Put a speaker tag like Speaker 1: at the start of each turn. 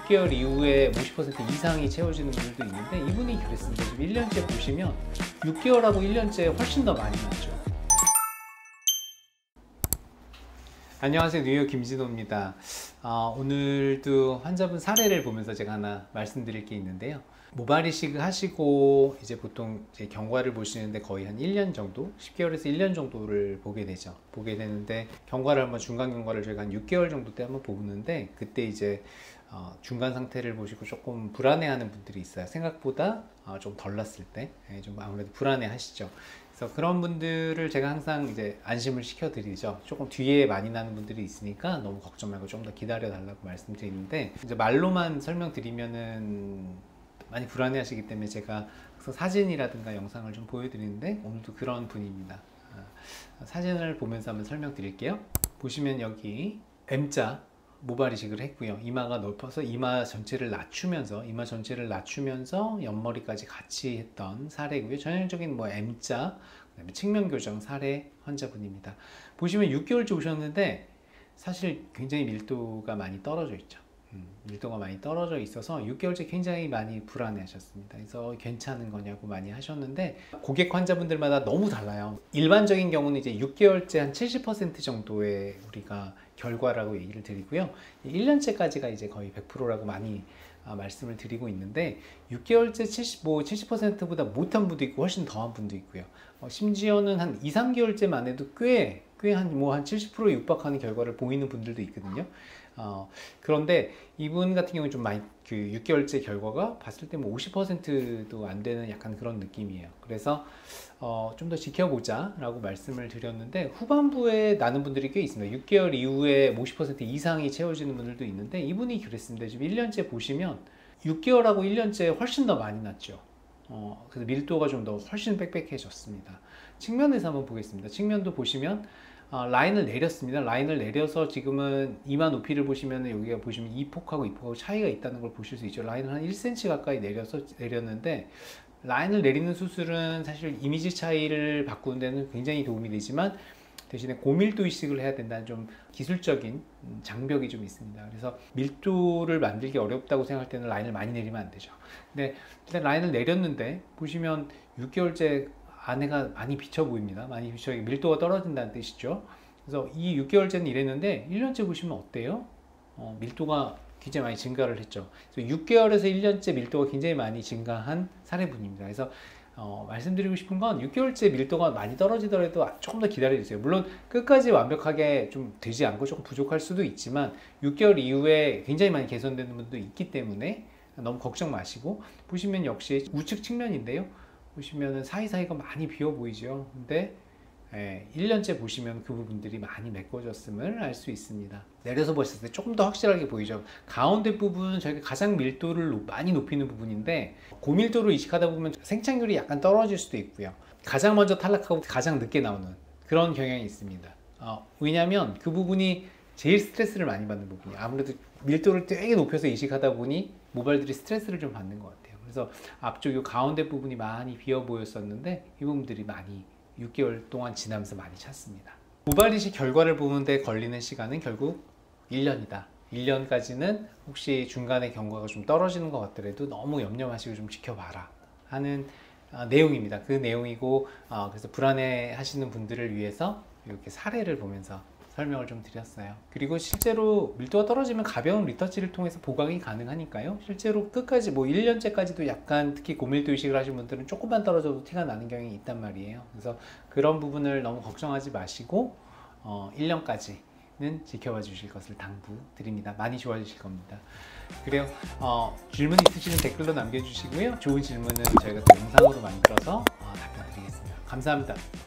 Speaker 1: 6개월 이후에 50% 이상이 채워지는 분들도 있는데 이분이 그랬습니다. 지금 1년째 보시면 6개월하고 1년째 훨씬 더 많이 났죠. 안녕하세요, 뉴욕 김진호입니다. 오늘도 환자분 사례를 보면서 제가 하나 말씀드릴 게 있는데요. 모발 이식 하시고 이제 보통 제 경과를 보시는데 거의 한 1년 정도, 10개월에서 1년 정도를 보게 되는데 경과를 한번 중간 경과를 저희가 한 6개월 정도 때 한번 보는데 그때 이제 중간 상태를 보시고 조금 불안해하는 분들이 있어요. 생각보다 좀 덜 났을 때 좀 아무래도 불안해 하시죠. 그래서 그런 분들을 제가 항상 이제 안심을 시켜드리죠. 조금 뒤에 많이 나는 분들이 있으니까 너무 걱정 말고 좀 더 기다려 달라고 말씀드리는데 이제 말로만 설명드리면은 많이 불안해 하시기 때문에 제가 사진이라든가 영상을 좀 보여드리는데 오늘도 그런 분입니다. 사진을 보면서 한번 설명드릴게요. 보시면 여기 M자 모발 이식을 했고요. 이마가 넓어서 이마 전체를 낮추면서 옆머리까지 같이 했던 사례고요. 전형적인 M자, 그다음에 측면 교정 사례 환자분입니다. 보시면 6개월째 오셨는데 사실 굉장히 밀도가 많이 떨어져 있죠. 밀도가 많이 떨어져 있어서 6개월째 굉장히 많이 불안해 하셨습니다. 그래서 괜찮은 거냐고 많이 하셨는데 고객 환자분들마다 너무 달라요. 일반적인 경우는 이제 6개월째 한 70% 정도의 우리가 결과라고 얘기를 드리고요. 1년째까지가 이제 거의 100%라고 많이 말씀을 드리고 있는데 6개월째 70%보다 못한 분도 있고 훨씬 더한 분도 있고요. 심지어는 한 2, 3개월째만 해도 꽤 한 70%에 육박하는 결과를 보이는 분들도 있거든요. 그런데 이분 같은 경우는 좀 많이 6개월째 결과가 봤을 때 50%도 안 되는 약간 그런 느낌이에요. 그래서 좀 더 지켜보자 라고 말씀을 드렸는데 후반부에 나는 분들이 꽤 있습니다. 6개월 이후에 50% 이상이 채워지는 분들도 있는데 이분이 그랬습니다. 지금 1년째 보시면 6개월하고 1년째 훨씬 더 많이 났죠. 그래서 밀도가 좀 더 훨씬 빽빽해졌습니다. 측면에서 한번 보겠습니다. 측면도 보시면 라인을 내렸습니다. 라인을 내려서 지금은 이마 높이를 보시면 여기가 보시면 이폭하고 이폭하고 차이가 있다는 걸 보실 수 있죠. 라인을 한 1cm 가까이 내렸는데 라인을 내리는 수술은 사실 이미지 차이를 바꾸는 데는 굉장히 도움이 되지만 대신에 고밀도 이식을 해야 된다는 좀 기술적인 장벽이 좀 있습니다. 그래서 밀도를 만들기 어렵다고 생각할 때는 라인을 많이 내리면 안 되죠. 근데 일단 라인을 내렸는데 보시면 6개월째 안에가 많이 비쳐 보입니다. 많이 비쳐 밀도가 떨어진다는 뜻이죠. 그래서 이 6개월째는 이랬는데 1년째 보시면 어때요? 밀도가 굉장히 많이 증가를 했죠. 그래서 6개월에서 1년째 밀도가 굉장히 많이 증가한 사례분입니다. 그래서 말씀드리고 싶은 건 6개월째 밀도가 많이 떨어지더라도 조금 더 기다려주세요. 물론 끝까지 완벽하게 좀 되지 않고 조금 부족할 수도 있지만 6개월 이후에 굉장히 많이 개선되는 분도 있기 때문에 너무 걱정 마시고 보시면 역시 우측 측면인데요. 보시면은 사이사이가 많이 비어 보이죠. 근데 1년째 보시면 그 부분들이 많이 메꿔졌음을 알 수 있습니다. 내려서 보셨을 때 조금 더 확실하게 보이죠. 가운데 부분은 저희가 가장 밀도를 많이 높이는 부분인데 고밀도로 이식하다 보면 생착률이 약간 떨어질 수도 있고요. 가장 먼저 탈락하고 가장 늦게 나오는 그런 경향이 있습니다. 왜냐하면 그 부분이 제일 스트레스를 많이 받는 부분이에요. 아무래도 밀도를 되게 높여서 이식하다 보니 모발들이 스트레스를 좀 받는 것 같아요. 그래서 앞쪽 이 가운데 부분이 많이 비어 보였었는데 이 부분들이 많이 6개월 동안 지나면서 많이 찼습니다. 모발 이식 결과를 보는데 걸리는 시간은 결국 1년이다. 1년까지는 혹시 중간에 경과가 좀 떨어지는 것 같더라도 너무 염려 마시고 좀 지켜봐라 하는 내용입니다. 그 내용이고 그래서 불안해 하시는 분들을 위해서 이렇게 사례를 보면서 설명을 좀 드렸어요. 그리고 실제로 밀도가 떨어지면 가벼운 리터치를 통해서 보강이 가능하니까요. 실제로 끝까지 1년째까지도 약간 특히 고밀도 이식을 하신 분들은 조금만 떨어져도 티가 나는 경향이 있단 말이에요. 그래서 그런 부분을 너무 걱정하지 마시고 1년까지는 지켜봐 주실 것을 당부드립니다. 많이 좋아지실 겁니다. 그래요. 질문 있으시면 댓글로 남겨주시고요. 좋은 질문은 저희가 또 영상으로 만들어서 답변 드리겠습니다. 감사합니다.